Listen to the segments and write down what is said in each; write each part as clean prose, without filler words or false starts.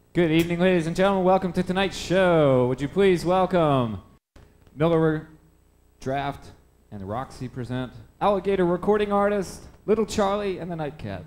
Good evening, ladies and gentlemen. Welcome to tonight's show. Would you please welcome Miller Draft and Roxy present Alligator Recording Artist, Little Charlie and the Nightcats.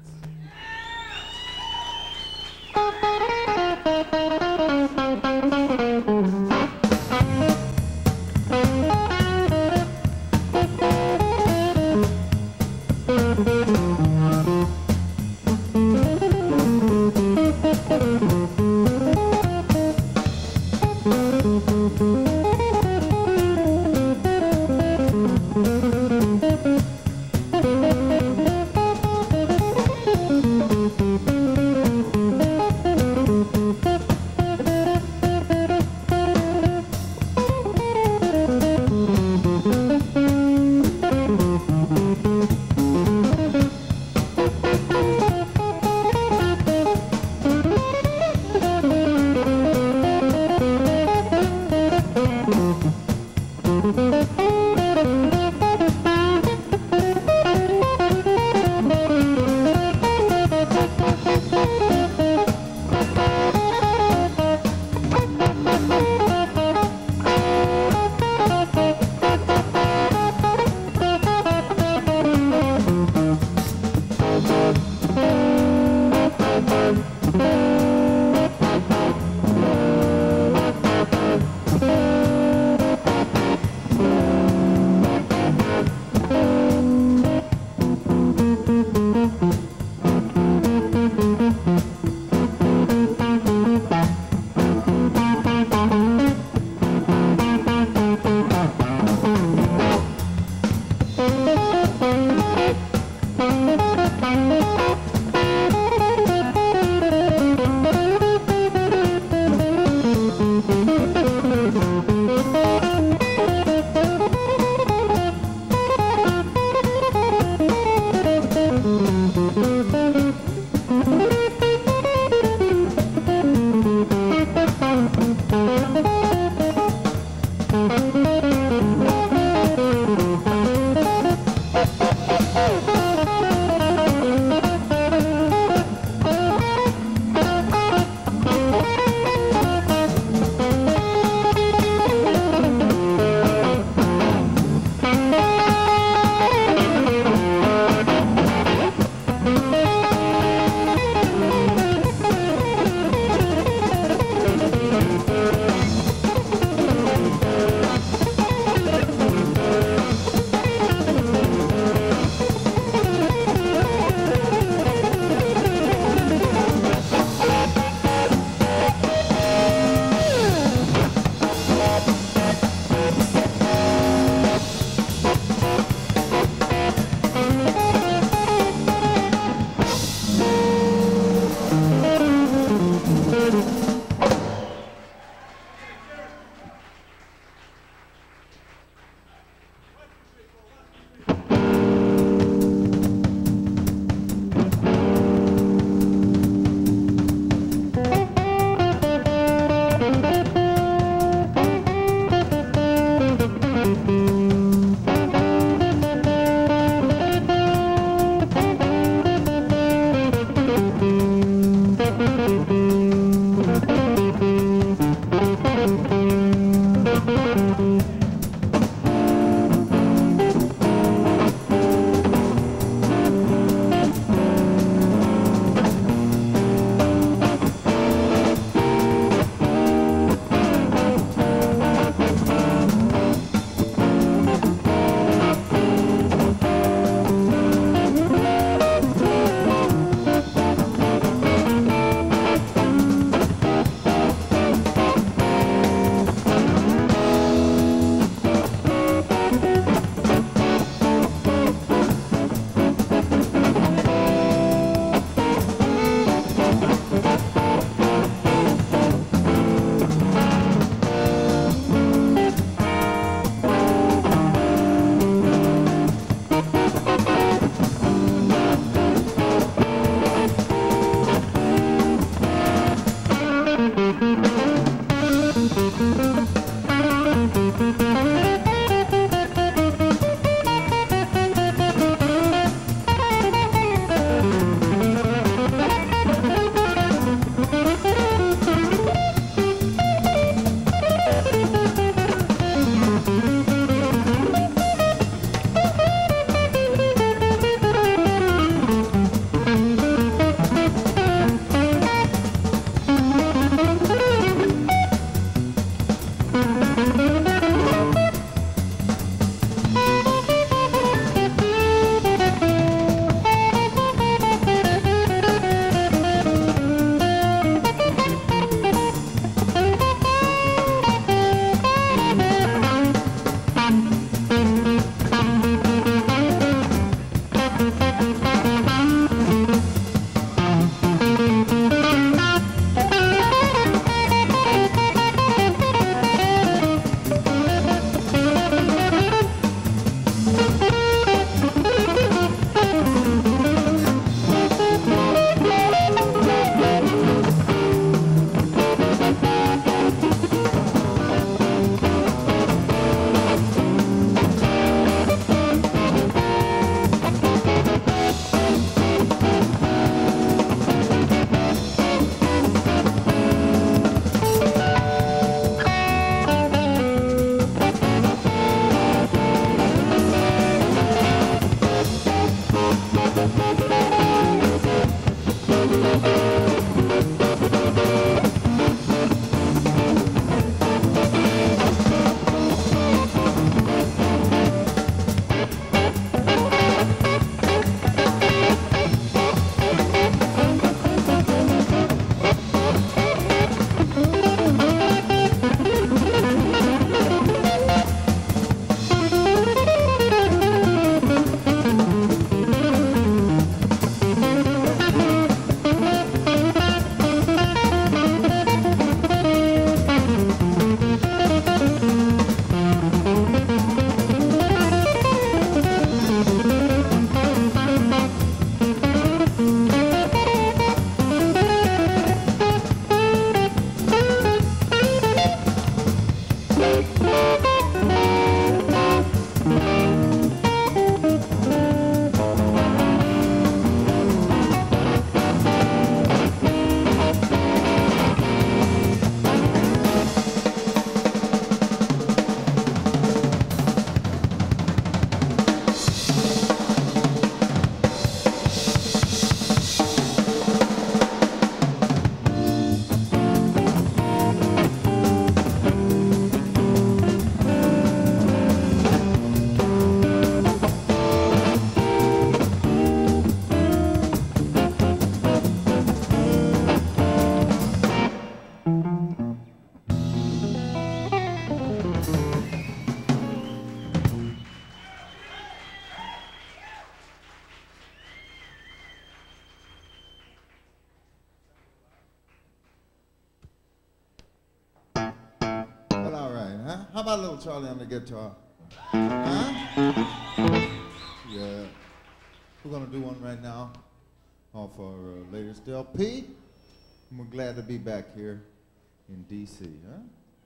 about little Charlie on the guitar? Huh? Yeah. We're gonna do one right now off our latest LP. And we're glad to be back here in DC, huh?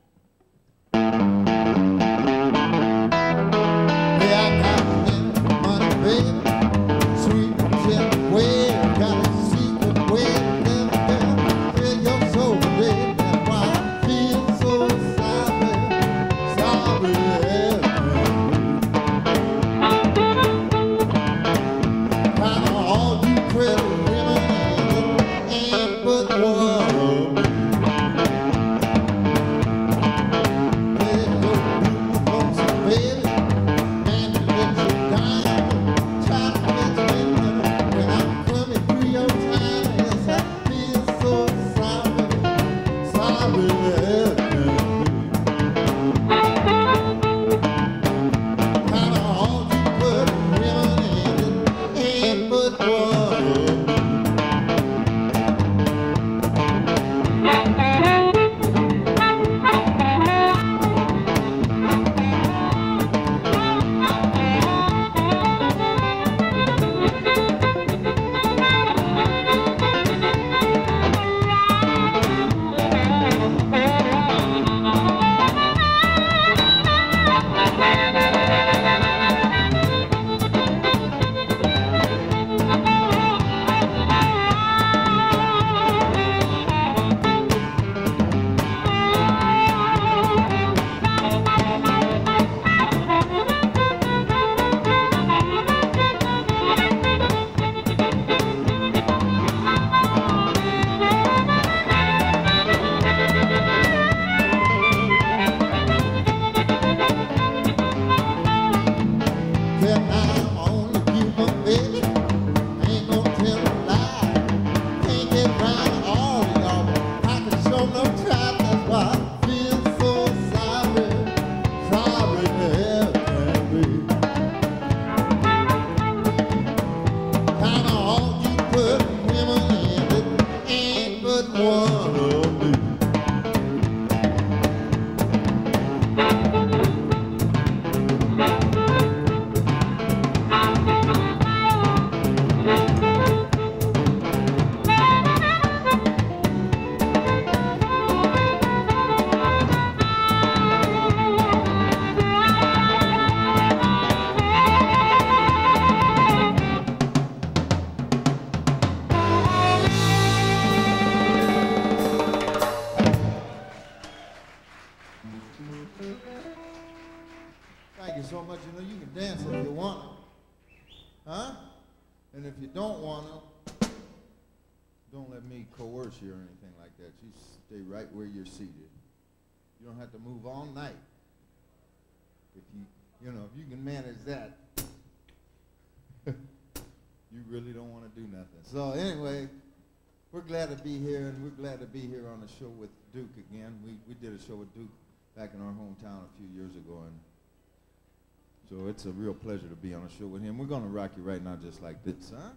Yeah, I got money, baby. Sweet and way, got a secret way to live again. Feel your soul, baby. That's why I feel so sorry, sorry. Kind of all you pretty women ain't but one. Thank you so much. You know, you can dance if you want to. Huh? And if you don't want to, don't let me coerce you or anything like that. You stay right where you're seated. You don't have to move all night. If you know, if you can manage that, you really don't want to do nothing. So anyway, we're glad to be here, and we're glad to be here on the show with Duke again. We did a show with Duke back in our hometown a few years ago, and so it's a real pleasure to be on a show with him. We're going to rock you right now just like this, huh?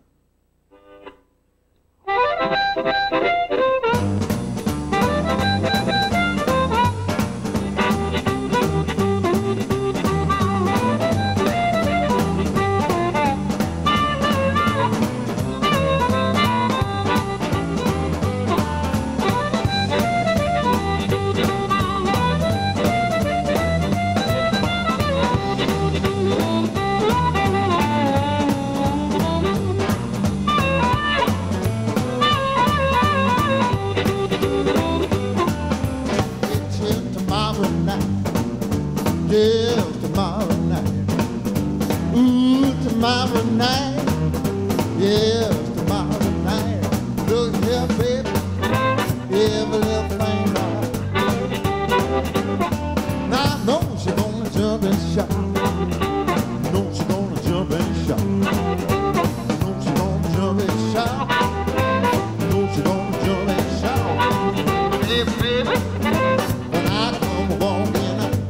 Tomorrow night, yes, tomorrow night. Look here, baby, every little thing right. Now I know she's gonna jump and shout. I know she's gonna jump and shout. I know she's gonna jump and shout. I know she's gonna jump and shout. Hey, baby, when I come walking up.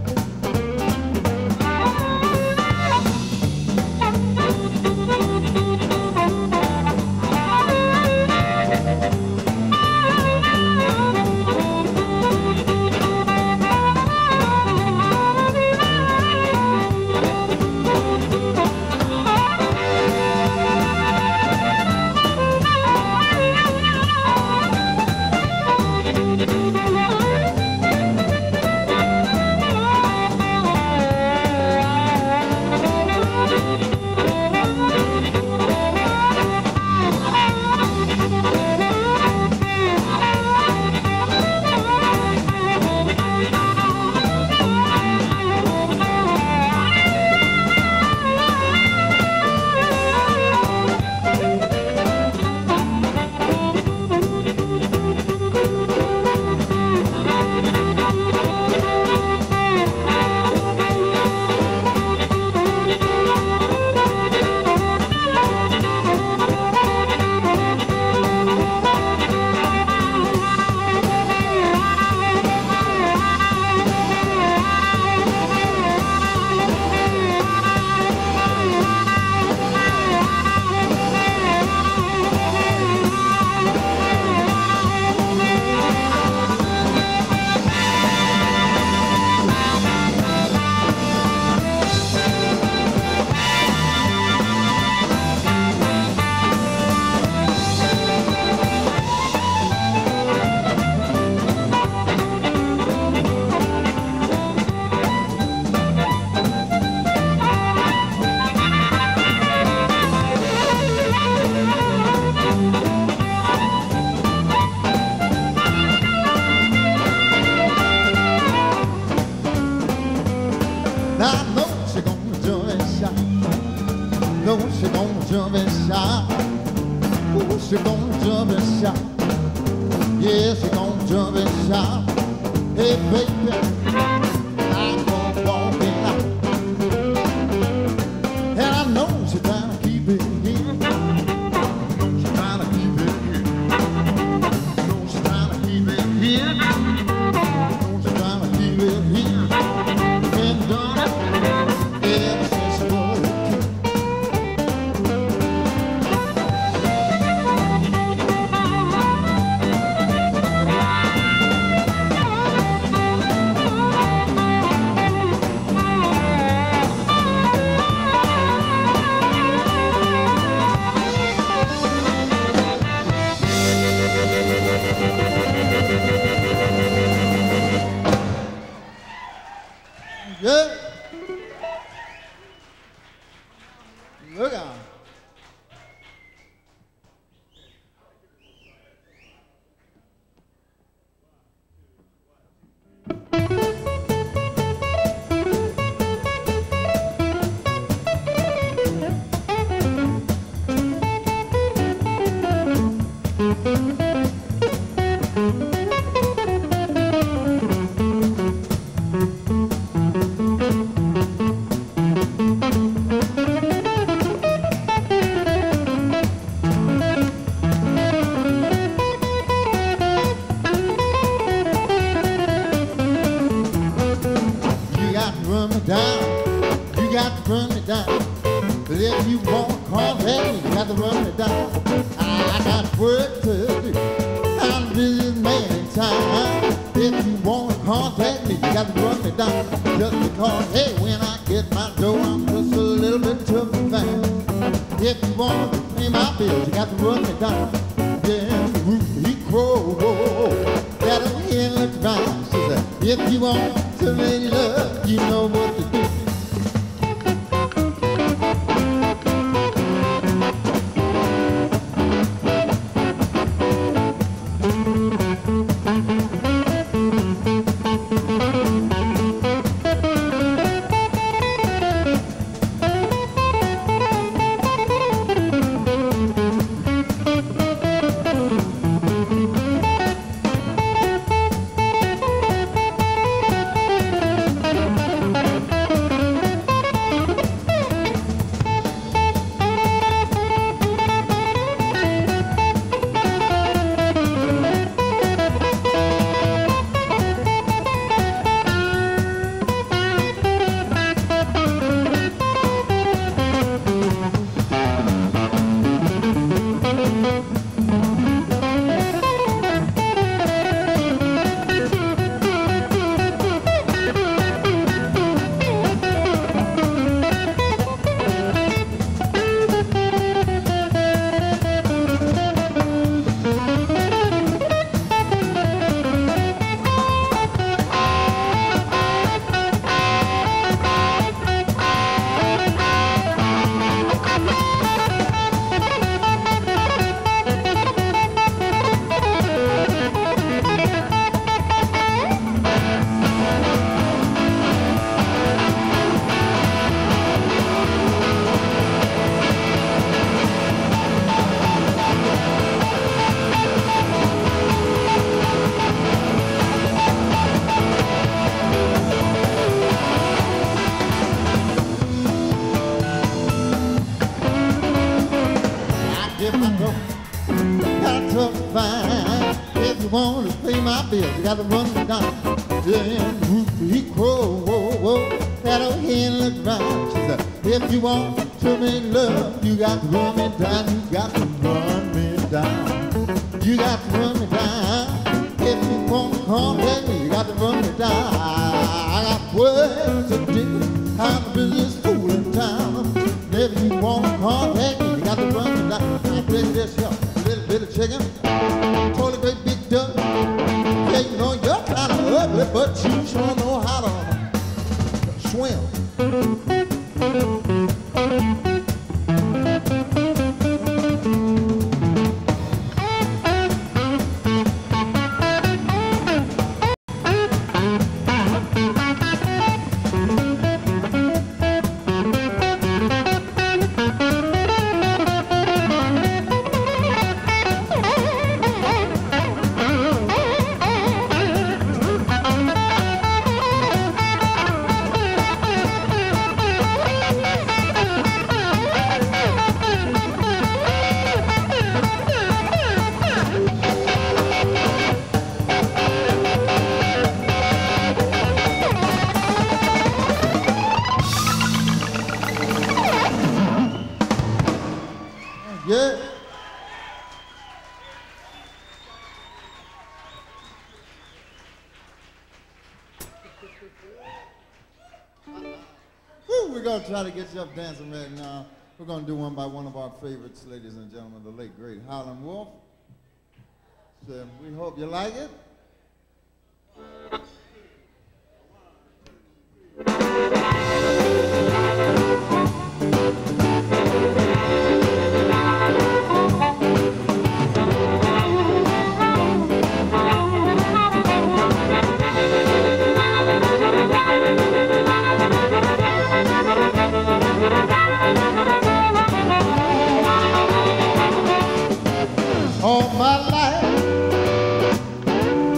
I know she gonna jump and shout. Know she gonna jump and shout. Oh, she gonna jump and shout. Yeah, she gonna jump and shout. Hey, baby, I'm gonna walk it out. And I know she's trying to keep it here. She's trying to keep it here. No, she's trying to keep it here. No, she's trying to keep it here. Been done it ever since she was a kid. Yeah. Look out. You got to run me down. You got to run me down. But if you want to contact me, you got to run me down. I got work to do. I'm a busy man in time. If you want to contact me, you got to run me down. Just because, hey, when I get my dough, I'm just a little bit tough to find. If you want to pay my bills, you got to run me down. Yeah, the roof, he crow. That again looks right. She said, if you want to make love, you know what to do. If you want to pay my bills, you got to run me down. Then roof he crow, whoa, whoa. That old hen look round. She said, if you want to make love, you got to run me down. You got to run me down. You got to run me down. If you want to contact me, you got to run me down. I got work to do. I'm a business fool in town. If you want to contact me, you got to run me down. I take this here, a little bit of chicken, totally great big duck. Yeah, you know you're kind of ugly, but you sure know how to swim. We're going to try to get you up dancing right now. We're going to do one by one of our favorites, ladies and gentlemen, the late, great Howlin' Wolf. So we hope you like it. All my life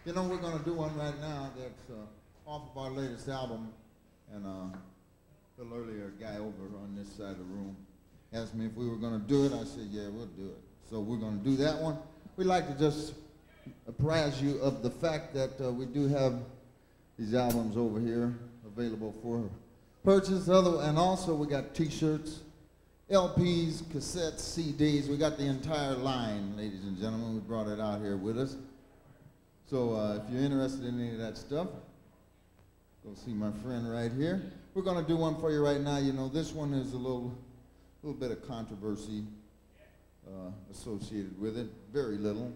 You know, we're going to do one right now that's off of our latest album. And a little earlier, a guy over on this side of the room asked me if we were going to do it. I said, yeah, we'll do it. So we're going to do that one. We'd like to just apprise you of the fact that we do have these albums over here available for purchase. And also we got T-shirts, LPs, cassettes, CDs. We got the entire line, ladies and gentlemen. We brought it out here with us. So if you're interested in any of that stuff, go see my friend right here. We're going to do one for you right now. You know, this one is a little bit of controversy associated with it. Very little.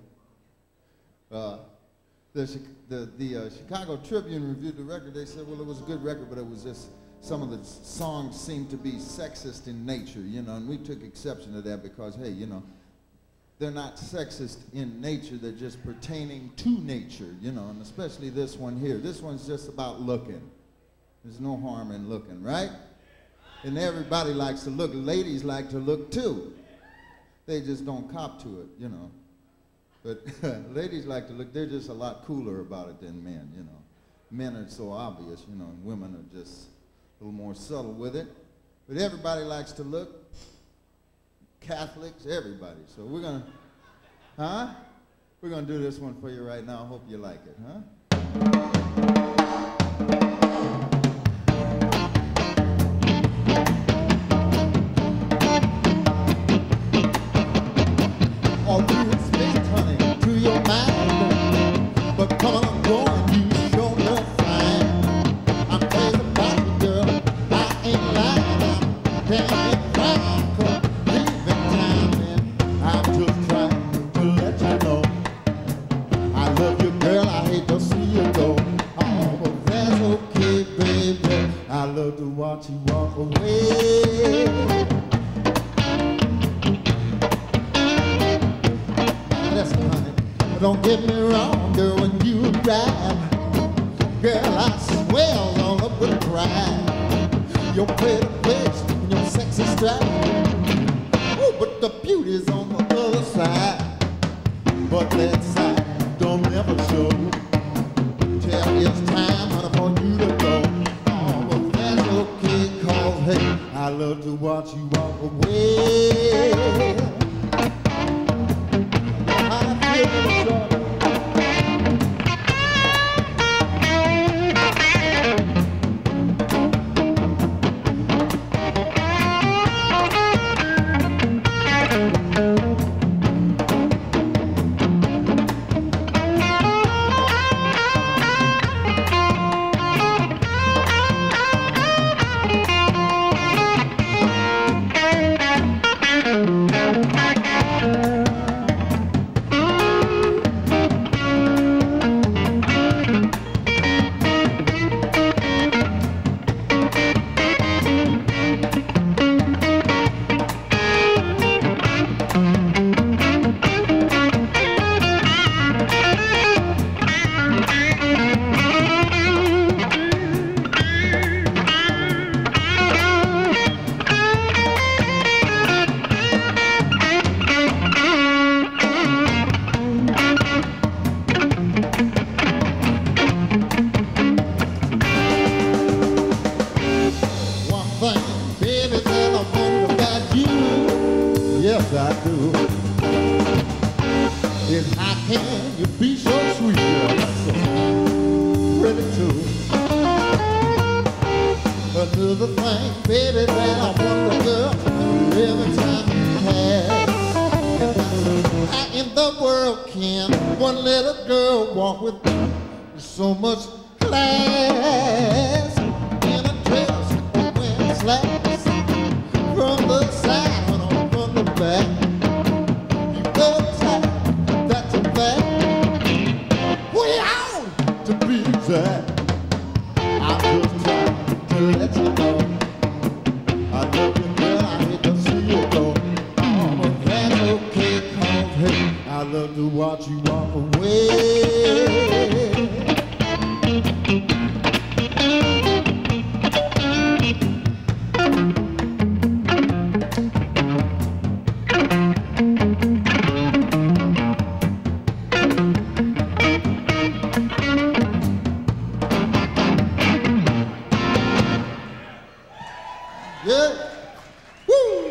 The Chicago Tribune reviewed the record. They said, well, it was a good record, but it was just some of the songs seemed to be sexist in nature, you know, and we took exception to that because, hey, you know, they're not sexist in nature, they're just pertaining to nature, you know, and especially this one here. This one's just about looking. There's no harm in looking, right? And everybody likes to look. Ladies like to look too. They just don't cop to it, you know. But ladies like to look. They're just a lot cooler about it than men, you know. Men are so obvious, you know, and women are just a little more subtle with it. But everybody likes to look. Catholics, everybody. So we're going to, We're going to do this one for you right now. I hope you like it, huh? Don't get me wrong, girl, when you ride, girl, I swell all up with pride. Your pretty face and your sexy stride. Oh, but the beauty's on the other side. But that side don't ever show. Till it's time, honey, for you to go. Oh, but that's okay, cause hey, I love to watch you walk away. right? Woo!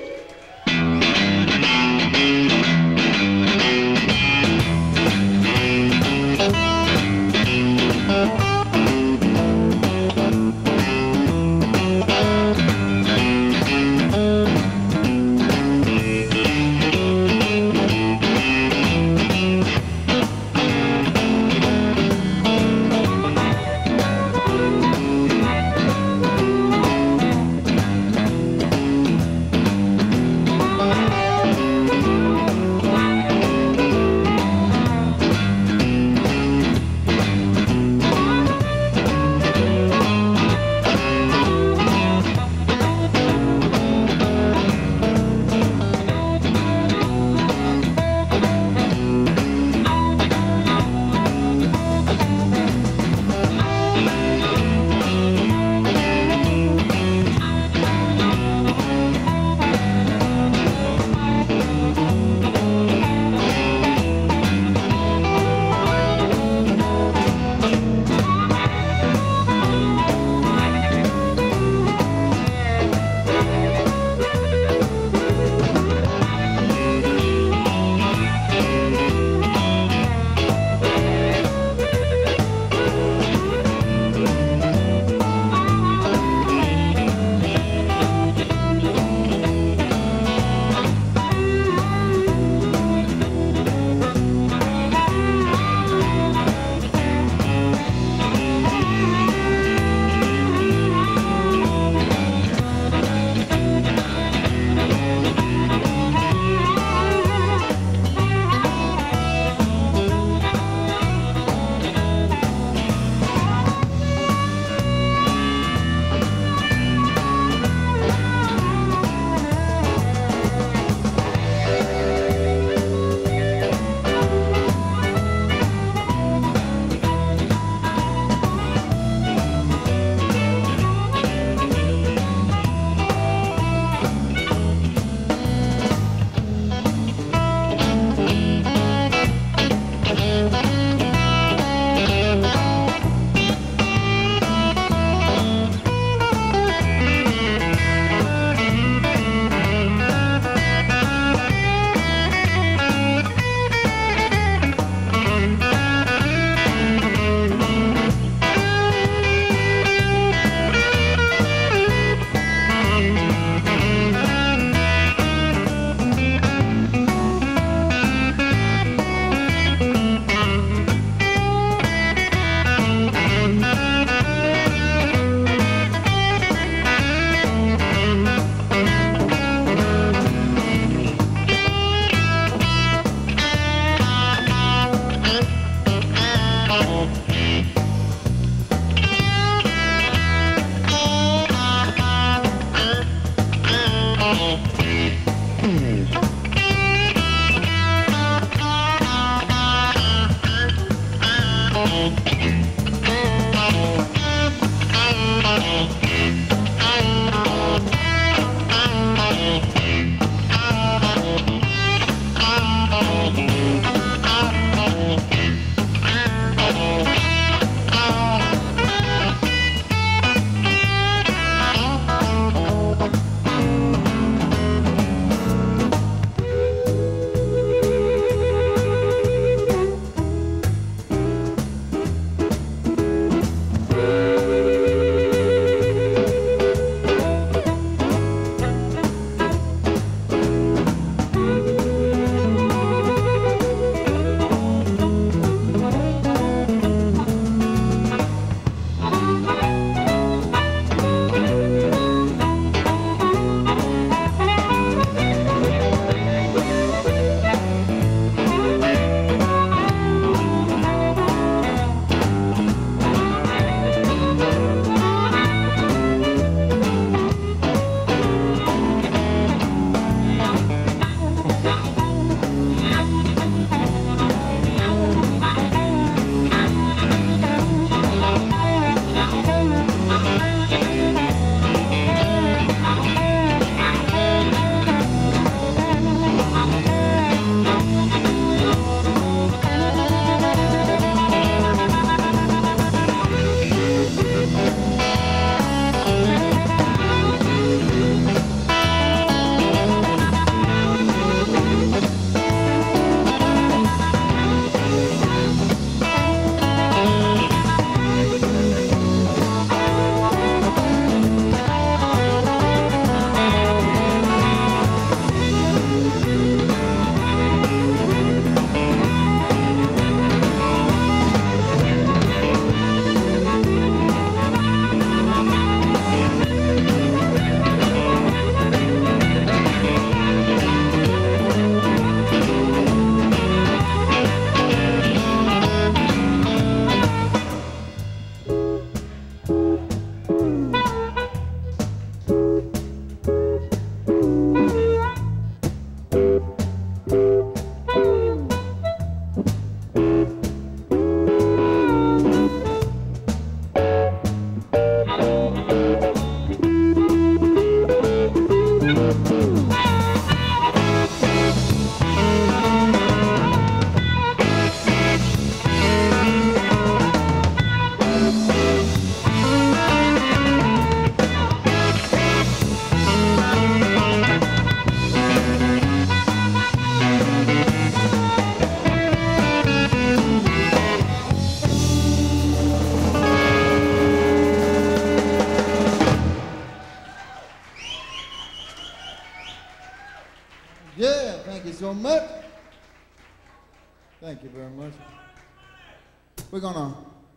Yeah, thank you so much. Thank you very much. We're gonna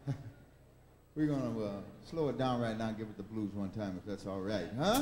slow it down right now and give it the blues one time, if that's all right, huh?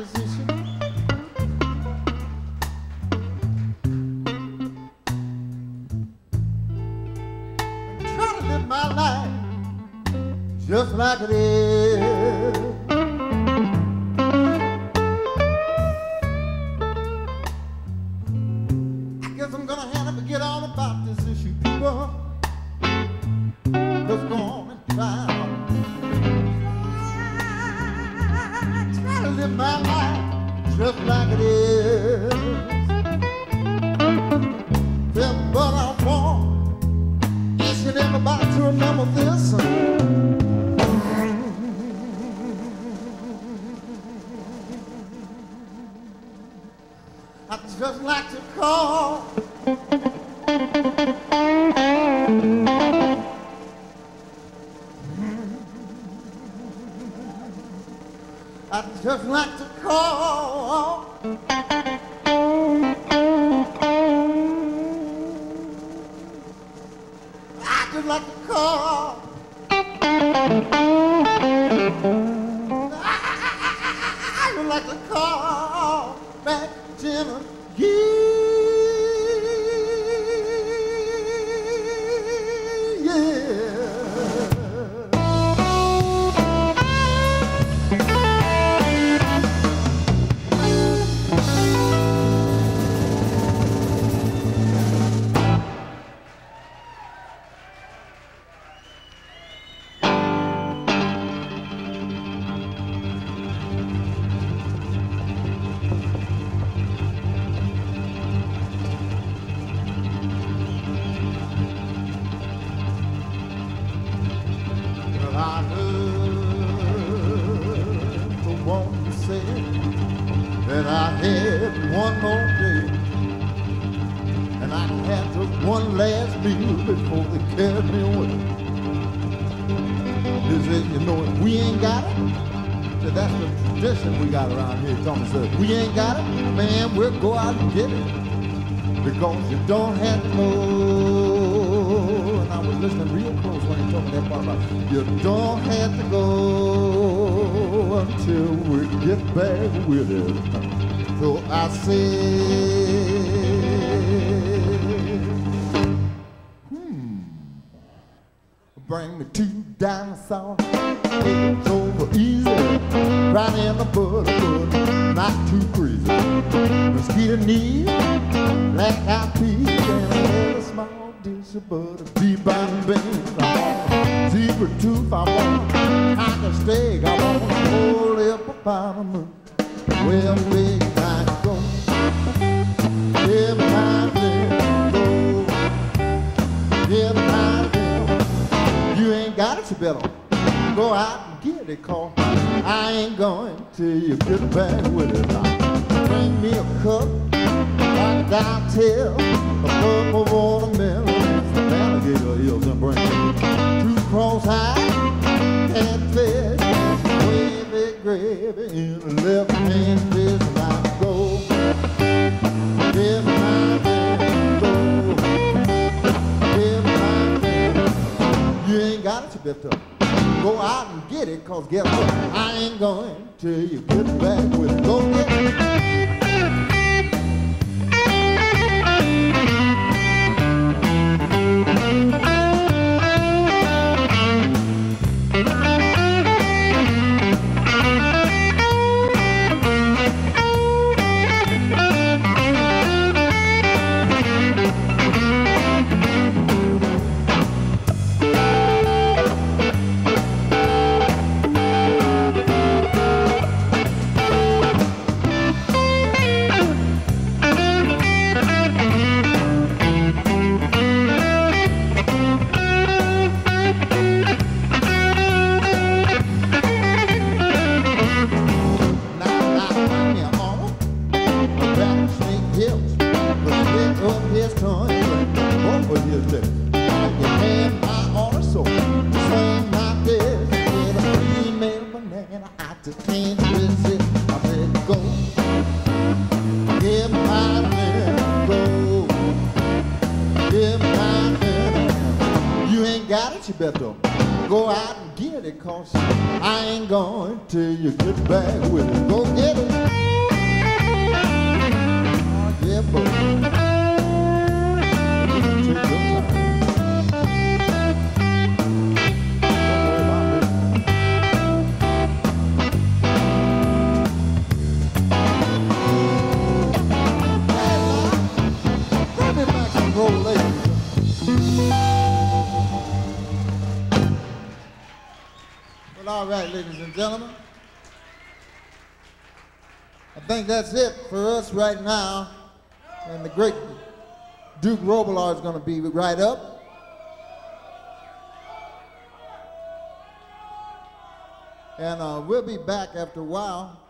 position. I'm trying to live my life just like it is. I guess I'm gonna have to get on about this issue, people. Let's go on and try. Try to live my life just like it is. But I want each and everybody to remember this. I'd just like to call I'd just like to call I'd just like to call I'd just like to call back Jenna. I heard the woman say that I had one more day, and I had just one last meal before they carried me away. They said, you know, if we ain't got it, so that's the tradition we got around here. Tommy said, we ain't got it, man, we'll go out and get it, because you don't have to know. And I was listening real close when he told me that part about you don't have to go until we get back with it. So I said, bring me 2 dinosaurs, it's over easy, right in the butter, not too crazy. Mosquito knees, black-eyed peas, and a little small dish of butter. Bee-bine beans, I want zebra tooth, I want tiger steak, I want a whole hippopotamus. Well, big time go, every time they go, every time they go. You ain't got it, you better go out and get it, 'cause I ain't going till you get back with it. Now, bring me a cup, like down tail, a cup of watermelon, some alligator eels, and bring me 2 cross-eyed catfish, wavy gravy in the left hand fist. And I go, every time go, every time you ain't got it, you better go out and get it, 'cause guess what? I ain't going till you get back with it. Go get it. You better go out and get it, 'cause I ain't going till you get back with it. Go get it. All right, ladies and gentlemen. I think that's it for us right now. And the great Duke Robillard is going to be right up. And we'll be back after a while.